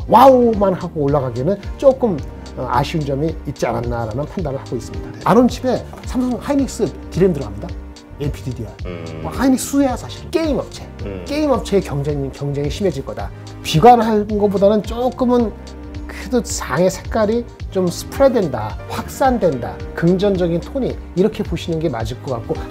와우만 하고 올라가기에는 조금 아쉬운 점이 있지 않았나라는 판단을 하고 있습니다. 아론칩에 삼성 하이닉스 디램 들어갑니다. LPDDR. 하이닉스 수혜야 사실. 게임 업체. 게임 업체의 경쟁이 심해질 거다. 비관하는 것보다는 조금은 그래도 상의 색깔이 좀 스프레드된다, 확산된다, 긍정적인 톤이 이렇게 보시는 게 맞을 것 같고.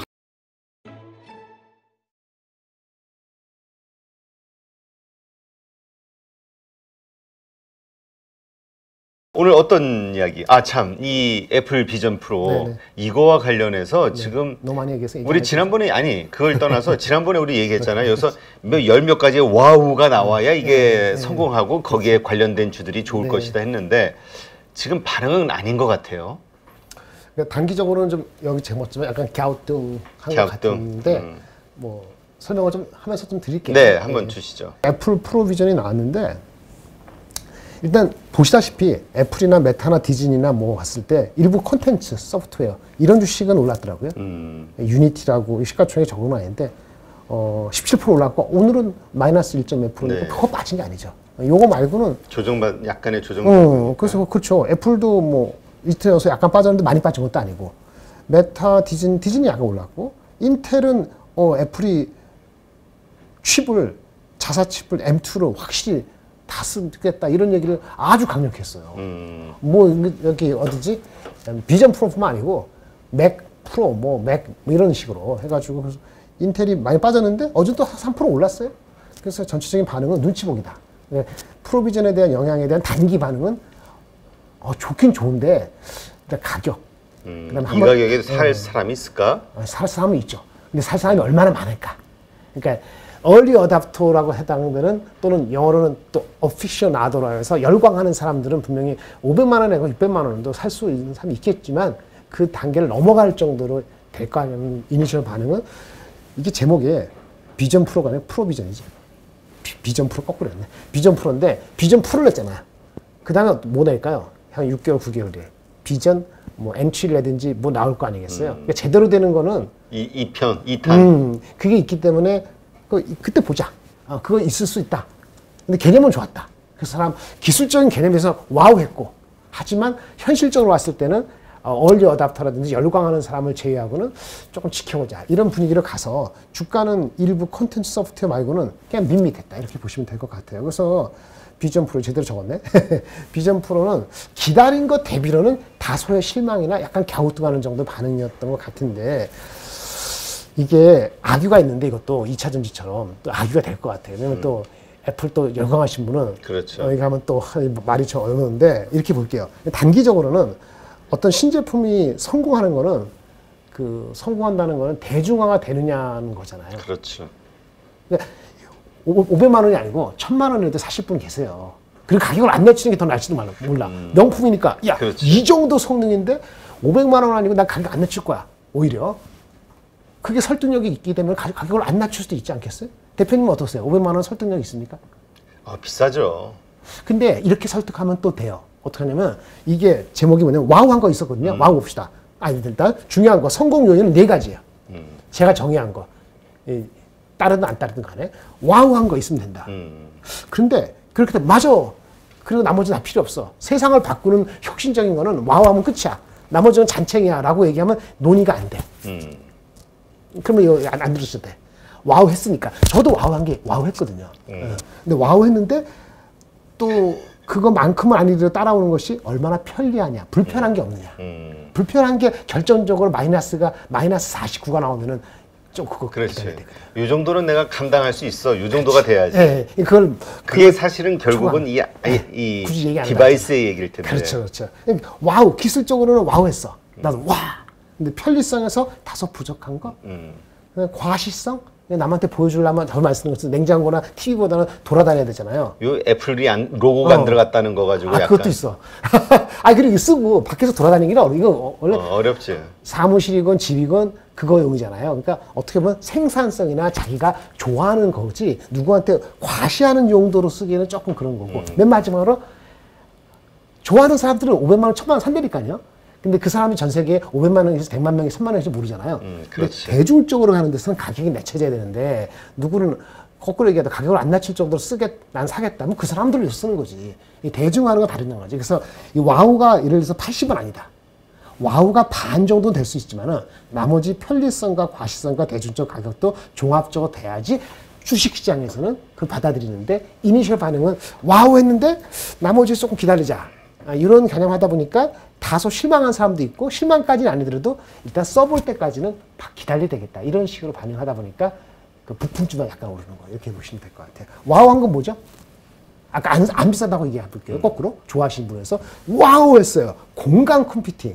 오늘 어떤 이야기? 아, 참, 이 애플 비전 프로 네네. 이거와 관련해서 네. 지금 너무 많이 얘기해서 우리 지난번에 아니 그걸 떠나서 지난번에 우리 얘기했잖아요. 여기서 몇 가지의 와우가 나와야 이게 성공하고 거기에 관련된 주들이 좋을 것이다 했는데 지금 반응은 아닌 것 같아요. 그러니까 단기적으로는 좀 여기 제목처럼 약간 갸우뚱한 것 같은데 뭐 설명을 좀 하면서 좀 드릴게요. 네, 한번 주시죠. 애플 프로 비전이 나왔는데 일단 보시다시피 애플이나 메타나 디즈니나 뭐 봤을 때 일부 콘텐츠, 소프트웨어 이런 주식은 올랐더라고요. 유니티라고 시가총액 적은 건 아닌데 17% 올랐고 오늘은 마이너스 1.1%니까 네. 그거 빠진 게 아니죠. 요거 말고는 약간의 조정. 그래서 그렇죠. 애플도 뭐 이틀여서 약간 빠졌는데 많이 빠진 것도 아니고 메타, 디즈니 약간 올랐고 인텔은 애플이 자사 칩을 M2로 확실히 다 쓰겠다 이런 얘기를 아주 강력했어요. 뭐 여기 어디지 비전 프로뿐만 아니고 맥 프로 맥 이런 식으로 해가지고 그래서 인텔이 많이 빠졌는데 어제 또 3% 올랐어요. 그래서 전체적인 반응은 눈치 보기다. 프로 비전에 대한 영향에 대한 단기 반응은 좋긴 좋은데 일단 가격. 이 가격에 살 사람이 있을까? 살 사람은 있죠. 근데 살 사람이 얼마나 많을까? 그러니까 얼리 어답터라고 해당되는 또는 영어로는 또 어피셔나도라고 해서 열광하는 사람들은 분명히 500만 원에 600만 원도 살 수 있는 사람이 있겠지만 그 단계를 넘어갈 정도로 될 거 아니면 이니셜 반응은 이게 제목에 비전 프로가 아니라 프로 비전이지. 비전 프로 거꾸로 했네. 비전 프로인데 비전 프로를 했잖아요. 그 다음에 뭐 낼까요? 한 6개월, 9개월 뒤에. 비전, 뭐 엔트리라든지 뭐 나올 거 아니겠어요? 그러니까 제대로 되는 거는 2탄. 그게 있기 때문에 그때 보자. 그거 있을 수 있다. 근데 개념은 좋았다. 그 사람 기술적인 개념에서 와우 했고 하지만 현실적으로 왔을 때는 얼리 어답터라든지 열광하는 사람을 제외하고는 조금 지켜보자. 이런 분위기로 가서 주가는 일부 콘텐츠 소프트웨어 말고는 그냥 밋밋했다. 이렇게 보시면 될 것 같아요. 그래서 비전 프로 제대로 적었네. 비전 프로는 기다린 것 대비로는 다소의 실망이나 약간 갸우뚱하는 정도 반응이었던 것 같은데 이게 악유가 있는데 이것도 2차 전지처럼 또 악유가 될 것 같아요. 왜냐면 또 애플 또 열광하신 분은 그렇죠. 여기 가면 또 말이 좀 어려운데 이렇게 볼게요. 단기적으로는 어떤 신제품이 성공하는 거는 성공한다는 거는 대중화가 되느냐는 거잖아요. 그렇죠. 그러니까 500만 원이 아니고 1000만 원에도 사실 분 계세요. 그리고 가격을 안 낮추는 게 더 날지도 몰라. 명품이니까 야, 그렇죠. 이 정도 성능인데 500만 원 아니고 난 가격 안 낮출 거야. 오히려. 그게 설득력이 있기 때문에 가격을 안 낮출 수도 있지 않겠어요? 대표님은 어떠세요? 500만 원 설득력 있습니까? 비싸죠. 근데 이렇게 설득하면 또 돼요. 어떻게 하냐면 이게 제목이 뭐냐면 와우한 거 있었거든요. 와우 봅시다. 아니 일단 중요한 거 성공 요인은 4가지예요. 제가 정의한 거. 따르든 안 따르든 간에 와우한 거 있으면 된다. 그런데 그렇게 되면 맞아. 그리고 나머지는 다 필요 없어. 세상을 바꾸는 혁신적인 거는 와우하면 끝이야. 나머지는 잔챙이야 라고 얘기하면 논의가 안 돼. 그러면 이거 안 들으셔도 돼. 와우 했으니까. 저도 와우한 게 와우 했거든요. 근데 와우 했는데 또 그거만큼은 아니더라도 따라오는 것이 얼마나 편리하냐. 불편한 게 없느냐. 불편한 게 결정적으로 마이너스 49가 나오면은 좀 그거 그렇지. 이 정도는 내가 감당할 수 있어. 이 정도가 돼야지. 네, 그게 사실은 결국은 이 디바이스의 얘기일 텐데. 그렇죠. 와우 기술적으로는 와우했어. 나도 와. 근데 편리성에서 다소 부족한 거. 과시성. 남한테 보여주려면 정말 쓰는 것은 냉장고나 TV보다는 돌아다녀야 되잖아요. 요 애플이 로고가 안 들어갔다는 거 가지고 약간. 그것도 있어. 그리고 쓰고 밖에서 돌아다니기는 이거 원래 어렵지. 사무실이건 집이건 그거용이잖아요. 그러니까 어떻게 보면 생산성이나 자기가 좋아하는 거지 누구한테 과시하는 용도로 쓰기에는 조금 그런 거고. 맨 마지막으로 좋아하는 사람들은 500만 원, 1000만 원 산다니까요. 근데 그 사람이 전 세계에 500만 원에서 100만 명이 1000만 원인지 모르잖아요. 근데 대중적으로 가는 데서는 가격이 내쳐져야 되는데 누구는 거꾸로 얘기하다 가격을 안 낮출 정도로 난 사겠다면 그 사람들을 위해서 쓰는 거지. 이 대중화하는 건 다른 거지. 그래서 이 와우가 예를 들어서 80은 아니다. 와우가 반 정도는 될 수 있지만은 나머지 편리성과 과시성과 대중적 가격도 종합적으로 돼야지 주식시장에서는 그걸 받아들이는데 이니셜 반응은 와우 했는데 나머지 조금 기다리자. 이런 개념하다 보니까 다소 실망한 사람도 있고 실망까지는 아니더라도 일단 써볼 때까지는 기다려야 되겠다. 이런 식으로 반응하다 보니까 그 부품주가 약간 오르는 거예요. 이렇게 보시면 될 것 같아요. 와우 한 건 뭐죠? 아까 안 비싸다고 얘기해 볼게요. 거꾸로 좋아하시는 분에서 와우 했어요. 공간 컴퓨팅.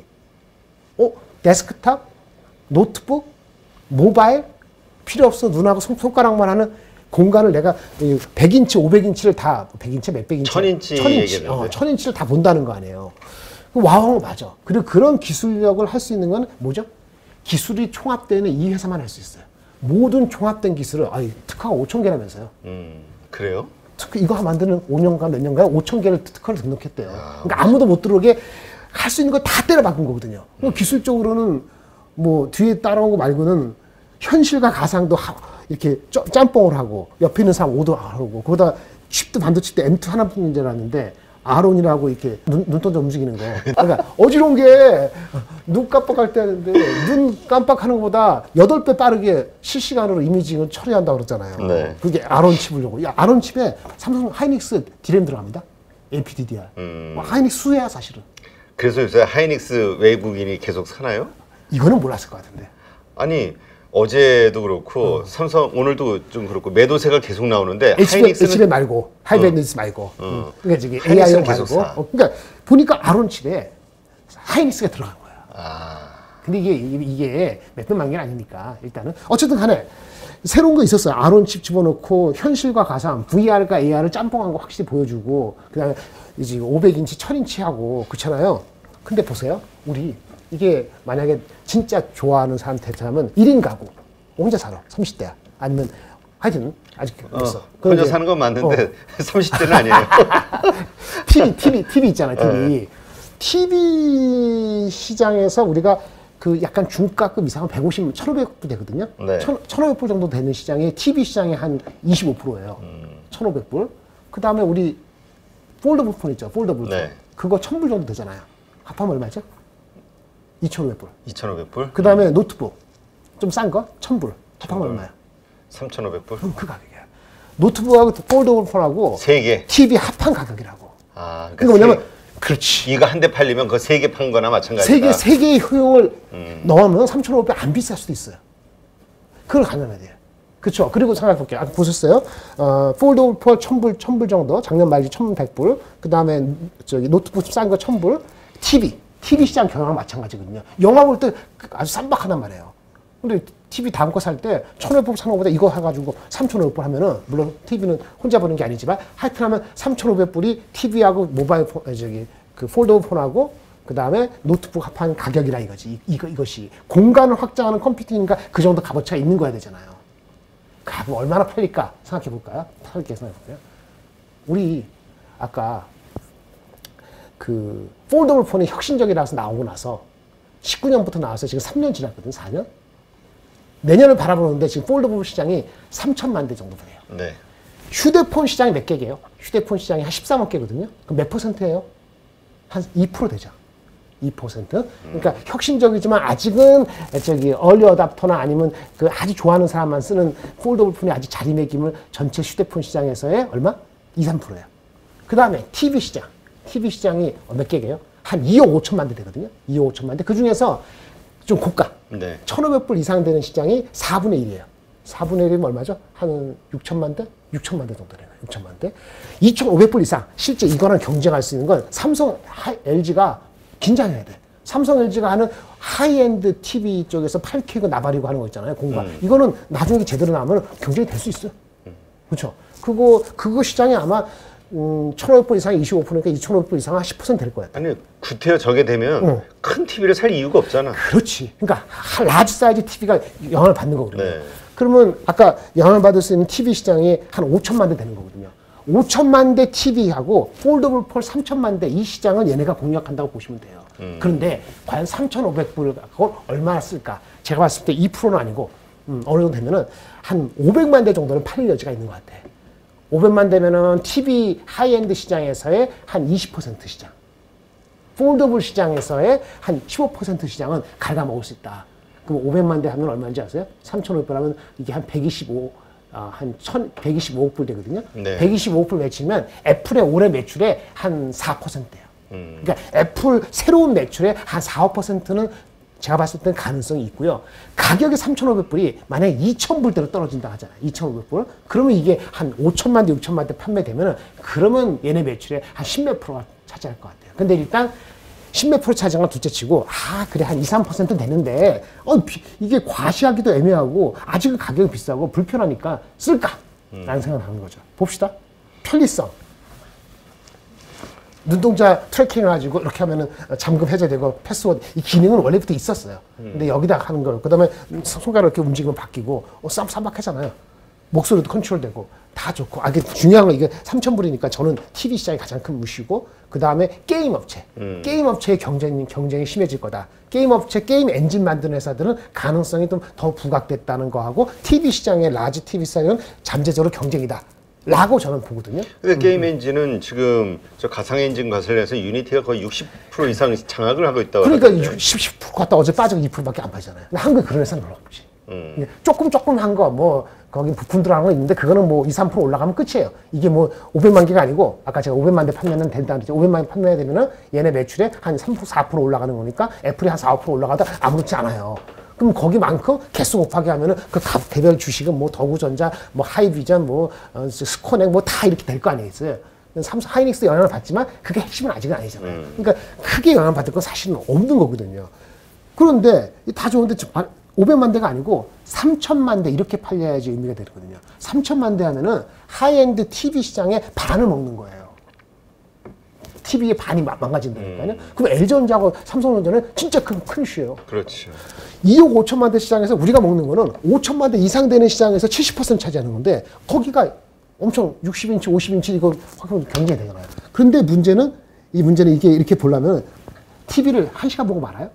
데스크탑, 노트북, 모바일 필요 없어. 눈하고 손가락만 하는 공간을 내가 100인치, 500인치를 다 100인치, 몇백인치? 1000인치를 다 본다는 거 아니에요. 와우 맞아. 그리고 그런 기술력을 할 수 있는 건 뭐죠? 기술이 총합되는 이 회사만 할 수 있어요. 모든 총합된 기술을 특허가 5,000개라면서요. 그래요? 특허 이거 만드는 5년간 몇 년간 5,000개를 특허를 등록했대요. 그러니까 아무도 못 들어오게 할 수 있는 걸 다 때려 박은 거거든요. 기술적으로는 뭐 뒤에 따라온 거 말고는 현실과 가상도 이렇게 짬뽕을 하고 옆에 있는 사람 오도 하고 거기다 칩도 반도체 때 M2 하나뿐인 줄 알았는데 아론이라고 이렇게 눈동자 움직이는 거. 그러니까 어지러운 게 눈 깜빡할 때 하는데 눈 깜빡하는 것보다 8배 빠르게 실시간으로 이미징을 처리한다고 그러잖아요. 네. 그게 아론 칩을 요구. 아론 칩에 삼성 하이닉스 디램 들어갑니다. LPDDR. 하이닉스 수혜야 사실은. 그래서 요새 하이닉스 외국인이 계속 사나요? 이거는 몰랐을 것 같은데. 아니 어제도 그렇고 삼성 오늘도 좀 그렇고 매도세가 계속 나오는데 HBM 말고 하이밴드위스 말고 그러니까 저기 AI를 말고 그러니까 보니까 아론 칩에 하이닉스가 들어간 거야. 근데 이게 몇백만 개는 아니니까 일단은 어쨌든 간에 새로운 거 있었어요. 아론 칩 집어넣고 현실과 가상 VR과 AR을 짬뽕한 거 확실히 보여주고 그다음에 이제 500인치 1000인치 하고 그렇잖아요. 근데 보세요. 우리 이게 만약에 진짜 좋아하는 사람한테 하면 1인 가구 혼자 살아 30대야 아니면 하여튼 아직 있어. 혼자 사는 건 맞는데 30대는 아니에요. TV 있잖아요. TV 시장에서 우리가 그 약간 중가급 이상은 150, 1,500불 되거든요. 네. 1,500불 정도 되는 시장에 TV 시장의 한 25%예요. 1,500불. 그 다음에 우리 폴더블 폰 있죠. 폴더블 폰. 네. 그거 1,000불 정도 되잖아요. 합하면 얼마죠? 2,500불. 2,500불? 그 다음에 노트북. 좀 싼 거? 1,000불. 합하면 얼마야? 3,500불? 그 가격이야. 노트북하고 폴더블 폰하고 세 개. TV 합한 가격이라고. 그러니까 뭐냐면 그렇지. 이거 한 대 팔리면 그 세 개 판 거나 마찬가지다. 세 개의 효용을 넣으면 3,500 안 비쌀 수도 있어요. 그걸 가늠해야 돼요. 그렇죠. 그리고 생각해볼게요. 아까 보셨어요? 폴더블 폰 1,000불 정도. 작년 말기 1,100불. 그 다음에 저기 노트북 싼 거 1,000불. TV 시장 경향은 마찬가지거든요. 영화 볼 때 아주 쌈박하단 말이에요. 근데 TV 다음 거 살 때 1,500불 사는 것보다 이거 해가지고 3,500불 하면은 물론 TV는 혼자 보는 게 아니지만 하여튼 하면 3,500불이 TV하고 모바일 폰, 그 폴더블 폰하고 그 다음에 노트북 합한 가격이라 이거지. 이것이 공간을 확장하는 컴퓨팅인가 그 정도 값어치가 있는 거야 되잖아요. 그럼 얼마나 팔릴까 생각해 볼까요? 팔릴게 생각해 볼까요? 우리 아까 그 폴더블 폰이 혁신적이라서 나오고 나서 19년부터 나와서 지금 3년 지났거든. 4년? 내년을 바라보는데 지금 폴더블 시장이 3천만 대 정도 돼요. 네. 휴대폰 시장이 몇 개예요? 휴대폰 시장이 한 13억 개거든요. 그럼 몇 %예요? 한 2% 되죠. 2%. 그러니까 혁신적이지만 아직은 저기 얼리 어답터나 아니면 그 아주 좋아하는 사람만 쓰는 폴더블 폰이 아직 자리매김을 전체 휴대폰 시장에서의 얼마? 2, 3%예요. 그 다음에 TV 시장. TV 시장이 몇 개예요? 한 2억 5천만 대 되거든요. 2억 5천만 대. 그 중에서 좀 고가. 네. 1,500불 이상 되는 시장이 4분의 1이에요. 4분의 1이면 얼마죠? 한 6천만 대? 6천만 대 정도 되네요. 6천만 대. 2,500불 이상. 실제 이거랑 경쟁할 수 있는 건 삼성, LG가 긴장해야 돼. 삼성, LG가 하는 하이엔드 TV 쪽에서 8K고 나발이고 하는 거 있잖아요. 공간. 이거는 나중에 제대로 나오면 경쟁이 될 수 있어요. 그렇죠? 그거 시장이 아마 1,500불 이상 25%니까 2,500불 이상 한 10% 될 거야. 아니 구태여 저게 되면 큰 TV를 살 이유가 없잖아. 그렇지. 그러니까 라지 사이즈 TV가 영향을 받는 거거든요. 네. 그러면 아까 영향을 받을 수 있는 TV 시장이 한 5천만 대 되는 거거든요. 5천만 대 TV하고 폴더블 폰 3천만 대 이 시장은 얘네가 공략한다고 보시면 돼요. 그런데 과연 3,500불을 갖고 얼마나 쓸까? 제가 봤을 때 2%는 아니고 어느 정도 되면은 한 500만 대 정도는 팔릴 여지가 있는 것 같아. 500만 대면은 TV 하이엔드 시장에서의 한 20% 시장. 폴더블 시장에서의 한 15% 시장은 갉아먹을 수 있다. 그럼 500만 대 하면 얼마인지 아세요? 3,500불 하면 이게 한 125억 불 되거든요. 네. 125억 불 매치면 애플의 올해 매출의 한 4%예요. 그러니까 애플 새로운 매출의 한 4, 5%는 제가 봤을 때는 가능성이 있고요. 가격이 3,500불이 만약에 2,000불대로 떨어진다 하잖아요. 2,500불. 그러면 이게 한 5천만 대, 6천만 대 판매되면은 그러면 얘네 매출의 한 10몇 프로가 차지할 것 같아요. 근데 일단 10몇 프로 차지한 건 둘째 치고, 그래, 한 2, 3% 되는데, 이게 과시하기도 애매하고, 아직은 가격이 비싸고, 불편하니까 쓸까? 라는 생각을 하는 거죠. 봅시다. 편리성. 눈동자 트래킹을 가지고 이렇게 하면은 잠금 해제되고 패스워드, 이 기능은 원래부터 있었어요. 근데 여기다 하는 걸, 그 다음에 손가락 이렇게 움직이면 바뀌고, 쌈박하잖아요. 목소리도 컨트롤되고, 다 좋고. 이게 중요한 건 이게 3,000불이니까 저는 TV 시장이 가장 큰 무시고, 그 다음에 게임 업체. 게임 업체의 경쟁이 심해질 거다. 게임 업체, 게임 엔진 만드는 회사들은 가능성이 좀 더 부각됐다는 거하고, TV 시장의 라지 TV 시장은 잠재적으로 경쟁이다. 라고 저는 보거든요. 근데 게임 엔진은 지금 저 가상 엔진 관련해서 유니티가 거의 60% 이상 장악을 하고 있다고. 그러니까 10% 갔다 어제 빠지고 2%밖에 안 빠지잖아요. 근데 한국에 그런 회사는 별로 없지. 조금 한 거, 뭐, 거기 부품 들어간 거 있는데, 그거는 뭐 2, 3% 올라가면 끝이에요. 이게 뭐 500만 개가 아니고, 아까 제가 500만 대 판매는 된다는 거죠. 500만 대 판매가 되면은 얘네 매출에 한 3%, 4% 올라가는 거니까, 애플이 한 4, 5% 올라가다 아무렇지 않아요. 그럼 거기만큼 개수 곱하기 하면은 그 각 개별 주식은 뭐 더구전자, 뭐 하이비전, 뭐 스코넥 뭐 다 이렇게 될 거 아니겠어요. 삼성 하이닉스 영향을 받지만 그게 핵심은 아직은 아니잖아요. 그러니까 크게 영향을 받을 건 사실은 없는 거거든요. 그런데 다 좋은데 500만 대가 아니고 3,000만 대 이렇게 팔려야지 의미가 되거든요. 3,000만 대 하면은 하이엔드 TV 시장의 반을 먹는 거예요. TV의 반이 망가진다니까요. 그럼 LG전자하고 삼성전자는 진짜 큰 이슈예요. 그렇죠. 2억 5천만 대 시장에서 우리가 먹는 거는 5천만 대 이상 되는 시장에서 70% 차지하는 건데, 거기가 엄청 60인치, 50인치 이거 경쟁이 되잖아요. 그런데 문제는 이게 이렇게 보려면 TV를 1시간 보고 말아요?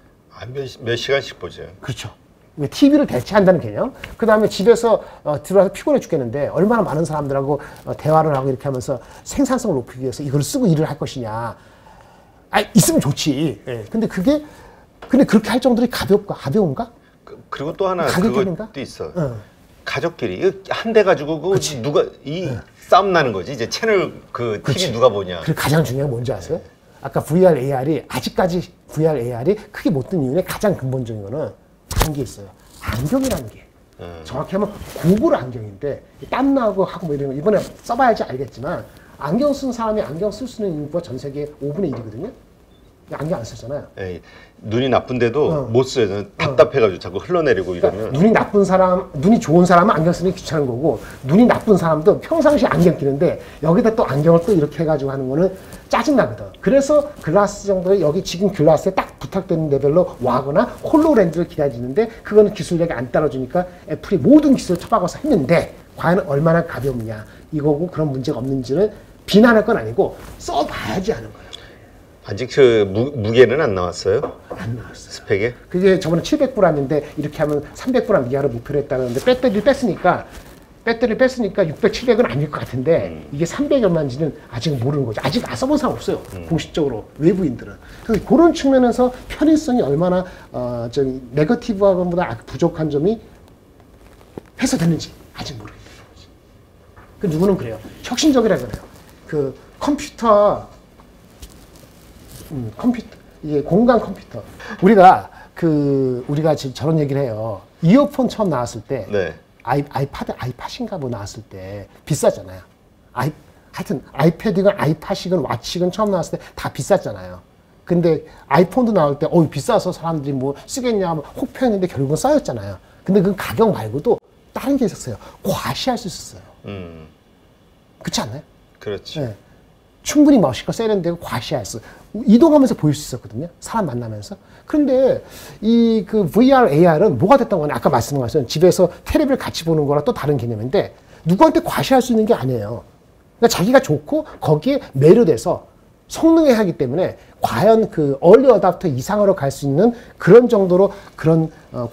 몇 시간씩 보죠. 그렇죠. TV를 대체한다는 개념. 그 다음에 집에서 들어와서 피곤해 죽겠는데 얼마나 많은 사람들하고 대화를 하고 이렇게 하면서 생산성을 높이기 위해서 이걸 쓰고 일을 할 것이냐. 있으면 좋지. 예. 근데 그렇게 할 정도로 가벼운가? 그리고 또 하나 그것도 있어. 가족끼리 한 대 가지고 누가 싸움 나는 거지. 이제 채널 TV 그치. 누가 보냐. 그리고 가장 중요한 건 뭔지 아세요? 아까 VR, AR이 아직까지 VR, AR이 크게 못 든 이유의 가장 근본적인 거는 다른 게 있어요. 안경이라는 게. 정확히 하면 고글 안경인데 땀 나고 하고 뭐 이런 거 이번에 써봐야지 알겠지만, 안경 쓴 사람이 안경 쓸 수 있는 인구가 전 세계 5분의 1이거든요. 안경 안 쓰잖아요. 에이, 눈이 나쁜데도 못 써요. 답답해가지고 자꾸 흘러내리고 이러면. 그러니까 눈이 좋은 사람은 안경 쓰는 게 귀찮은 거고, 눈이 나쁜 사람도 평상시에 안경 끼는데 여기다 또 안경을 또 이렇게 해가지고 하는 거는 짜증나거든. 그래서 글라스 정도의 여기 지금 글라스에 딱 부탁되는 레벨로 와거나 홀로렌즈를 기다리는데, 그거는 기술력이 안 따라주니까 애플이 모든 기술을 쳐박아서 했는데 과연 얼마나 가볍냐 이거고, 그런 문제가 없는지는 비난할 건 아니고 써봐야지 하는 거예요. 아직 그 무게는 안 나왔어요? 안 나왔어요. 스펙에? 그게 저번에 700불 왔는데 이렇게 하면 300불 이하로 목표로 했다는데 배터리를 뺐으니까 600, 700은 아닐 것 같은데 이게 300 얼마인지는 아직 모르는 거죠. 아직 써본 사람 없어요. 공식적으로 외부인들은. 그래서 그런 측면에서 편의성이 얼마나 네거티브하고보다 부족한 점이 해소됐는지 아직 모르겠다는 거지. 그 누구는 그래요. 혁신적이라잖아요. 그 컴퓨터 이게 공간 컴퓨터. 우리가 지금 저런 얘기를 해요. 이어폰 처음 나왔을 때, 네. 아이팟인가 뭐 나왔을 때 비싸잖아요. 하여튼 아이패드건 아이팟이건 와치건 처음 나왔을 때 다 비쌌잖아요. 근데 아이폰도 나올 때 비싸서 사람들이 뭐 쓰겠냐 하면 혹평했는데 결국은 싸였잖아요. 근데 그 가격 말고도 다른 게 있었어요. 과시할 수 있었어요. 그렇지 않나요? 그렇죠. 네. 충분히 멋있고 세련되고 과시할 수, 이동하면서 보일 수 있었거든요. 사람 만나면서. 그런데 그 VR, AR은 뭐가 됐던 거냐? 아까 말씀한 것처럼 집에서 텔레비를 같이 보는 거랑 또 다른 개념인데, 누구한테 과시할 수 있는 게 아니에요. 그러니까 자기가 좋고 거기에 매료돼서 성능에 하기 때문에 과연 그 얼리 어답터 이상으로 갈 수 있는 그런 정도로 그런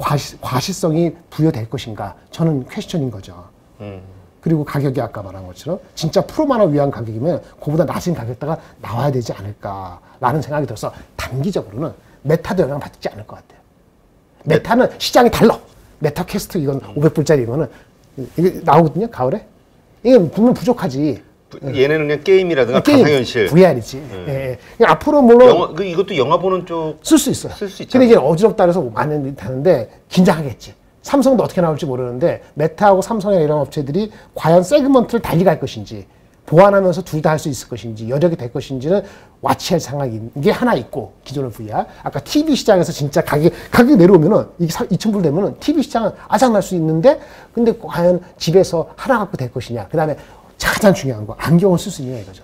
과시성이 부여될 것인가? 저는 퀘스천인 거죠. 그리고 가격이 아까 말한 것처럼 진짜 프로만을 위한 가격이면 그보다 낮은 가격대가 나와야 되지 않을까라는 생각이 들어서 단기적으로는 메타도 영향을 받지 않을 것 같아요. 메타는 시장이 달라. 메타 퀘스트 이건 500불짜리 이거는 이게 나오거든요. 가을에. 이게 분명 부족하지. 얘네는 그냥 게임이라든가 게임, 가상현실. VR이지. 예. 앞으로 물론 이것도 영화 보는 쪽 쓸 수 있어요. 쓸 수 있죠. 근데 이게 어지럽다 그래서 많이 하는데 긴장하겠지. 삼성도 어떻게 나올지 모르는데 메타하고 삼성이나 이런 업체들이 과연 세그먼트를 달리 갈 것인지 보완하면서 둘 다 할 수 있을 것인지 여력이 될 것인지는 와치할 상황인 게 하나 있고 기존의 VR. 아까 TV 시장에서 진짜 가격이 내려오면은 이게 2,000불 되면은 TV 시장은 아작날 수 있는데 근데 과연 집에서 하나 갖고 될 것이냐. 그 다음에 가장 중요한 거 안경을 쓸 수 있냐 이거죠.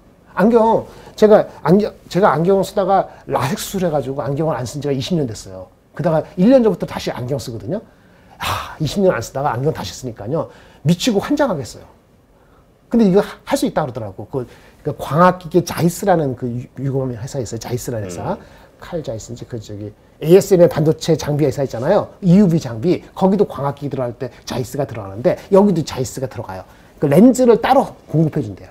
안경 제가 안경을 쓰다가 라섹 수술해가지고 안경을 안 쓴 지가 20년 됐어요. 그다가 1년 전부터 다시 안경 쓰거든요. 20년 안 쓰다가 안경 다시 쓰니까요 미치고 환장하겠어요. 근데 이거 할 수 있다 그러더라고. 그 광학기계 자이스라는 그 유명한 회사 있어요. 자이스라는 회사. 칼 자이스인지 그 저기 ASML 반도체 장비 회사 있잖아요. EUV 장비 거기도 광학기계 들어갈 때 자이스가 들어가는데 여기도 자이스가 들어가요. 그 렌즈를 따로 공급해 준대요.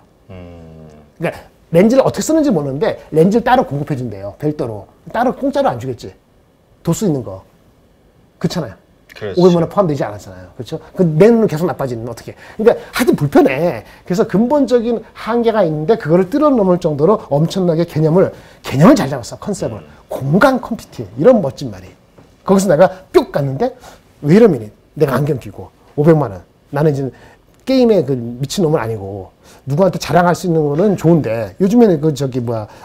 그러니까 렌즈를 어떻게 쓰는지 모르는데 렌즈를 따로 공급해 준대요. 별도로. 따로 공짜로 안 주겠지. 도수 있는 거. 그렇잖아요. 500만 원 포함되지 않았잖아요. 그렇죠? 내 눈은 계속 나빠지는 어떻게. 그러니까 하여튼 불편해. 그래서 근본적인 한계가 있는데 그거를 뛰어넘을 정도로 엄청나게 개념을 잘 잡았어. 컨셉을. 공간 컴퓨팅. 이런 멋진 말이. 거기서 내가 뿅 갔는데 왜 이러면 내가 안경 끼고 500만 원. 나는 이제 게임에 그 미친놈은 아니고 누구한테 자랑할 수 있는 거는 좋은데 요즘에는 그 저기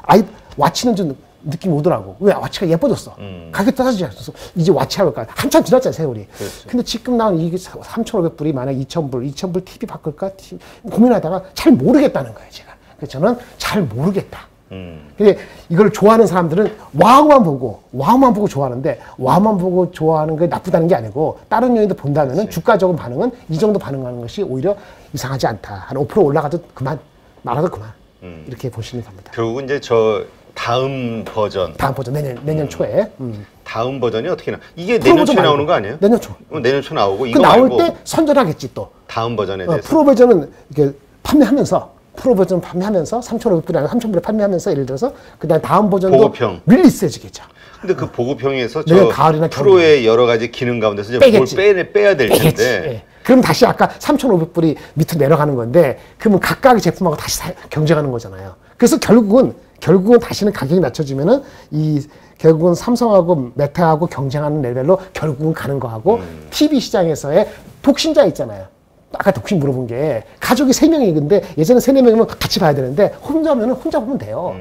와치는 좀 느낌이 오더라고. 왜? 와치가 예뻐졌어. 가격 따지지 않았어. 이제 와치 할까? 한참 지났잖아, 세월이. 그렇죠. 근데 지금 나온 이게 3,500불이 만약 2,000불 TV 바꿀까? 고민하다가 잘 모르겠다는 거예요, 제가. 그래서 저는 잘 모르겠다. 근데 이걸 좋아하는 사람들은 와우만 보고 좋아하는데 와우만 보고 좋아하는 게 나쁘다는 게 아니고 다른 요인도 본다면은 그렇지. 주가적인 반응은 이 정도 반응하는 것이 오히려 이상하지 않다. 한 5% 올라가도 그만, 말아도 그만. 이렇게 보시면 됩니다. 결국은 이제 다음 버전 내년 초에. 다음 버전이 어떻게 이게 내년 초에 나오는 거 아니에요? 내년 초. 내년 초 나오고 그 이거 나올 말고 때 선전하겠지 또. 다음 버전에 대해서. 프로 버전은 이렇게 프로 버전 판매하면서 3,500불이 아니라 3,000불에 판매하면서 예를 들어서 그다음 다음 버전도 보급형. 릴리스해지겠죠. 근데 그 보급형에서 가을이나 프로의 여러 가지 기능 가운데서 이제 뭘 빼야 될 텐데. 예. 그럼 다시 아까 3,500불이 밑으로 내려가는 건데 그러면 각각의 제품하고 다시 경쟁하는 거잖아요. 그래서 결국은 다시는 가격이 낮춰지면은 결국은 삼성하고 메타하고 경쟁하는 레벨로 결국은 가는 거하고 TV 시장에서의 독신자 있잖아요. 아까 독신 물어본 게 가족이 3명이 근데 예전에 3, 4명이면 같이 봐야 되는데 혼자면은 혼자 보면 돼요.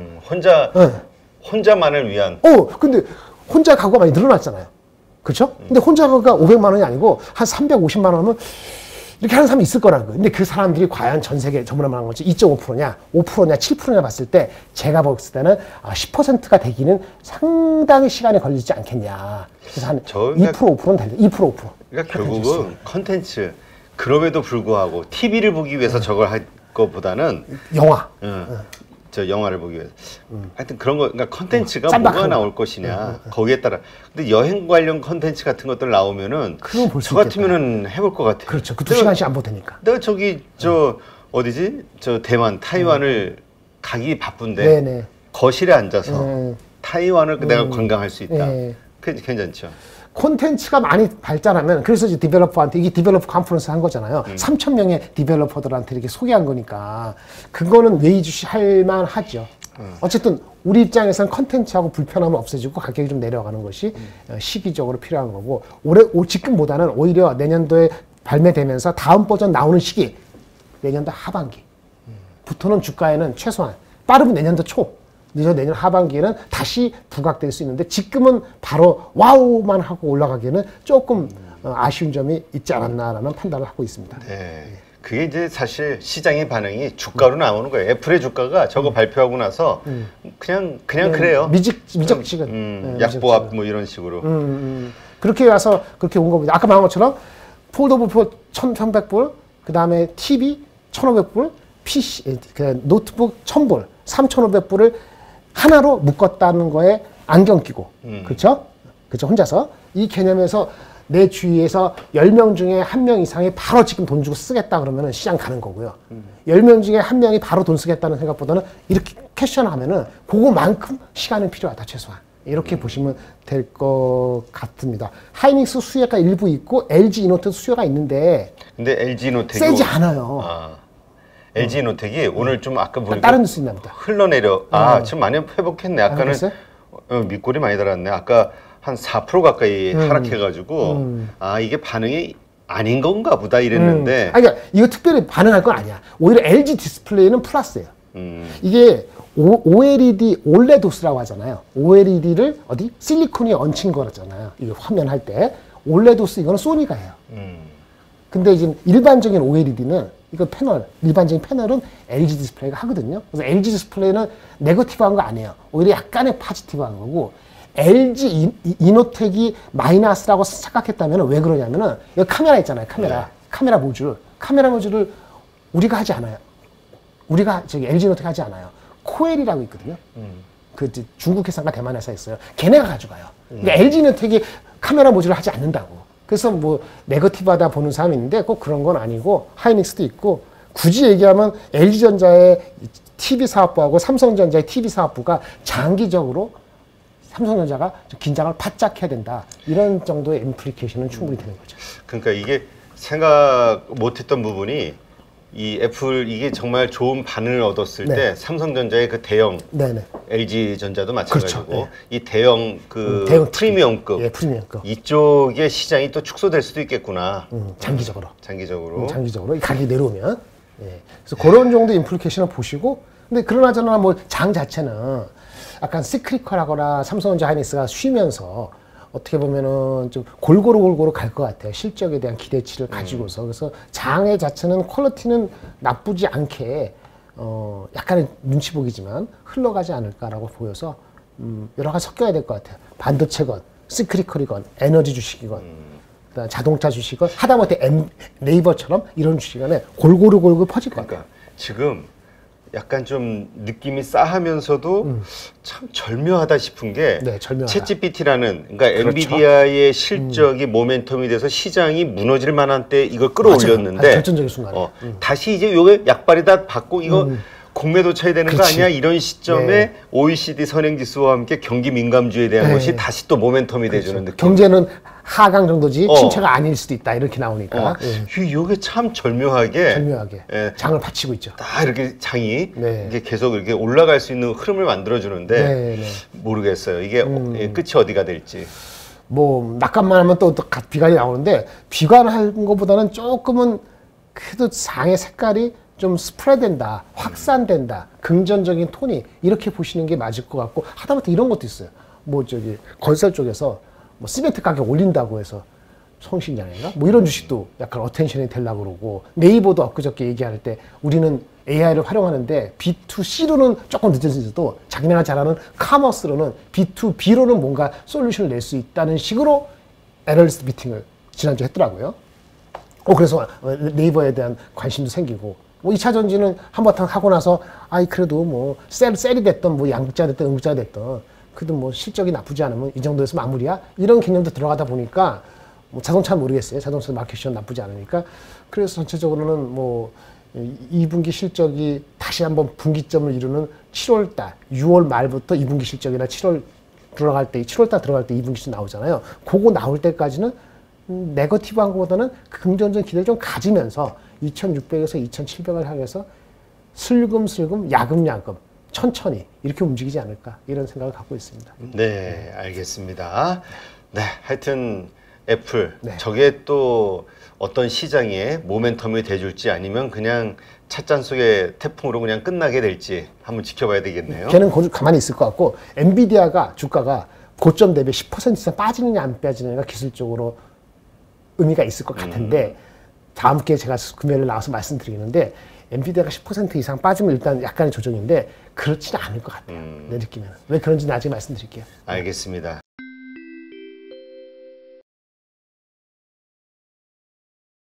혼자만을 위한. 근데 혼자 가구가 많이 늘어났잖아요. 그렇죠? 근데 혼자 가구가 500만 원이 아니고 한 350만 원 하면 이렇게 하는 사람이 있을 거라고요. 근데 그 사람들이 과연 전 세계 전문가 말한 거지 2.5%냐, 5%냐, 7%냐 봤을 때 제가 봤을 때는 10%가 되기는 상당히 시간이 걸리지 않겠냐. 그래서 한 2%, 5%는 달려. 2%, 5%. 그러니까 결국은 컨텐츠. 그럼에도 불구하고 TV를 보기 위해서 저걸 할 것보다는 영화. 저 영화를 보기 위해서. 하여튼 그런 거, 그러니까 컨텐츠가 뭐가 나올 것이냐. 거기에 따라. 근데 여행 관련 컨텐츠 같은 것들 나오면은 저 같으면은 해볼 것 같아요. 그렇죠. 그 2시간씩 안 보태니까. 내가 어디지? 대만, 타이완을 가기 바쁜데 거실에 앉아서 타이완을 내가 관광할 수 있다. 괜찮죠. 콘텐츠가 많이 발전하면 그래서 이제 디벨로퍼한테 이게 디벨로퍼 컨퍼런스 한 거잖아요. 3,000명의 디벨로퍼들한테 이렇게 소개한 거니까 그거는 예의주시할 만하죠. 어쨌든 우리 입장에서는 콘텐츠하고 불편함을 없애주고 가격이 좀 내려가는 것이 시기적으로 필요한 거고 지금보다는 오히려 내년도에 발매되면서 다음 버전 나오는 시기 내년도 하반기부터는 주가에는 최소한 빠르면 내년도 초 늦어 내년 하반기에는 다시 부각될 수 있는데 지금은 바로 와우만 하고 올라가기에는 조금 아쉬운 점이 있지 않았나라는 판단을 하고 있습니다. 네. 그게 이제 사실 시장의 반응이 주가로 나오는 거예요. 애플의 주가가 저거 발표하고 나서 그냥 그래요. 미적지근. 약보합 뭐 이런 식으로. 그렇게 와서 그렇게 온 겁니다. 아까 말한 것처럼 폴더블 폰 1,300불, 그 다음에 TV 1,500불, PC, 노트북 1,000불. 3,500불을 하나로 묶었다는 거에 안경 끼고, 그렇죠? 그렇죠? 혼자서. 이 개념에서 내 주위에서 10명 중에 1명 이상이 바로 지금 돈 주고 쓰겠다 그러면 시장 가는 거고요. 10명 중에 1명이 바로 돈 쓰겠다는 생각보다는 이렇게 캐셔하면은 그거만큼 시간은 필요하다, 최소한. 이렇게 보시면 될 것 같습니다. 하이닉스 수요가 일부 있고 LG 이노텍 수요가 있는데 근데 LG 이노텍이 세지 않아요. LG 이노텍이 오늘 좀 아까 보니까 다른 뉴스 있나보다. 흘러내려. 지금 많이 회복했네. 아까는 밑골이 많이 달았네. 아까 한 4% 가까이 하락해가지고 이게 반응이 아닌 건가 보다 이랬는데. 그러니까 이거 특별히 반응할 건 아니야. 오히려 LG 디스플레이는 플러스예요. 이게 OLED, 올레도스라고 하잖아요. OLED를 어디? 실리콘이 얹힌 거잖아요. 이거 화면 할 때. 올레도스 이거는 소니가 해요. 근데 이제 일반적인 OLED는 이거 패널, 일반적인 패널은 LG 디스플레이가 하거든요. 그래서 LG 디스플레이는 네거티브한 거 아니에요. 오히려 약간의 포지티브한 거고, LG 이노텍이 마이너스라고 착각했다면 왜 그러냐면은 여기 카메라 있잖아요. 카메라 모듈. 카메라 모듈을 우리가 하지 않아요. 우리가 저기 LG 이노텍 하지 않아요. 코엘이라고 있거든요. 그 중국 회사가 대만 회사 있어요. 걔네가 가져가요. 그러니까 LG 이노텍이 카메라 모듈을 하지 않는다고. 그래서 뭐 네거티브하다 보는 사람이 있는데 꼭 그런 건 아니고, 하이닉스도 있고, 굳이 얘기하면 LG전자의 TV 사업부하고 삼성전자의 TV 사업부가 장기적으로 삼성전자가 긴장을 바짝 해야 된다. 이런 정도의 임플리케이션은 충분히 되는 거죠. 그러니까 이게 생각 못했던 부분이 이 애플 이게 정말 좋은 반응을 얻었을 때 삼성전자의 그 대형 LG전자도 마찬가지고 그렇죠. 이 대형 그 대형 프리미엄급, 프리미엄급 이쪽의 시장이 또 축소될 수도 있겠구나. 장기적으로. 장기적으로 이 가격이 내려오면. 그래서 그런 정도 임플리케이션을 보시고, 근데 그러나 저러나 뭐 장 자체는 약간 시크리컬하거나 삼성전자 하이닉스가 쉬면서 어떻게 보면은 좀 골고루 갈 것 같아요. 실적에 대한 기대치를 가지고서. 그래서 장의 자체는 퀄리티는 나쁘지 않게 약간의 눈치 보기지만 흘러가지 않을까라고 보여서 여러 가지 섞여야 될 것 같아요. 반도체건, 시크리컬이건, 에너지 주식이건, 그다음 자동차 주식이건, 하다못해 네이버처럼 이런 주식간에 골고루 퍼질 것 같아요. 지금 약간 좀 느낌이 싸하면서도 참 절묘하다 싶은 게 챗GPT라는 그러니까 엔비디아의 실적이 모멘텀이 돼서 시장이 무너질 만한 때 이걸 끌어올렸는데 결정적인 순간에 다시 이제 요게 약발이 다 받고 이거 공매도 쳐야 되는 거 아니야? 이런 시점에 OECD 선행지수와 함께 경기 민감주에 대한 것이 다시 또 모멘텀이 돼주는 느낌. 경제는 하강 정도지 침체가 아닐 수도 있다 이렇게 나오니까. 이게 참 절묘하게 장을 받치고 있죠. 다 이렇게 장이 이게 계속 이렇게 올라갈 수 있는 흐름을 만들어주는데 모르겠어요. 이게 끝이 어디가 될지. 뭐 낙관만 하면 또 비관이 나오는데, 비관하는 것보다는 조금은 그래도 장의 색깔이 좀 스프레드된다, 확산된다, 긍정적인 톤이 이렇게 보시는 게 맞을 것 같고, 하다못해 이런 것도 있어요. 뭐 저기 건설 쪽에서 뭐 시멘트 가격 올린다고 해서 성신장인가? 뭐 이런 주식도 약간 어텐션이 되려고 그러고, 네이버도 엊그저께 얘기할 때 우리는 AI를 활용하는데 B2C로는 조금 늦어지도 자기네가 잘하는 카머스로는 B2B로는 뭔가 솔루션을 낼 수 있다는 식으로 애널리스트 미팅을 지난주에 했더라고요. 그래서 네이버에 대한 관심도 생기고, 뭐 2차 전지는 한바탕 하고 나서 그래도 뭐 셀이 됐던 뭐 양극자 됐던 음극자 됐던 그래도 뭐 실적이 나쁘지 않으면 이 정도에서 마무리야, 이런 개념도 들어가다 보니까 뭐 자동차는 모르겠어요. 자동차 마켓 시장 나쁘지 않으니까. 그래서 전체적으로는 뭐 2분기 실적이 다시 한번 분기점을 이루는 7월달, 6월 말부터 2분기 실적이나 7월달 들어갈 때 2분기 실적 나오잖아요. 그거 나올 때까지는 네거티브한 것보다는 긍정적인 기대를 좀 가지면서 2600에서 2700을 향해서 슬금슬금 야금야금 천천히 이렇게 움직이지 않을까, 이런 생각을 갖고 있습니다. 네, 알겠습니다. 네, 하여튼 애플 저게 또 어떤 시장에 모멘텀이 돼줄지 아니면 그냥 찻잔 속의 태풍으로 그냥 끝나게 될지 한번 지켜봐야 되겠네요. 걔는 가만히 있을 것 같고, 엔비디아가 주가가 고점 대비 10% 이상 빠지느냐 안 빠지느냐가 기술적으로 의미가 있을 것 같은데, 다음 기회에 제가 금요일에 나와서 말씀드리겠는데, 엔비디아가 10% 이상 빠지면 일단 약간의 조정인데 그렇지는 않을 것 같아요. 내 느낌에는. 왜 그런지 나중에 말씀드릴게요. 알겠습니다.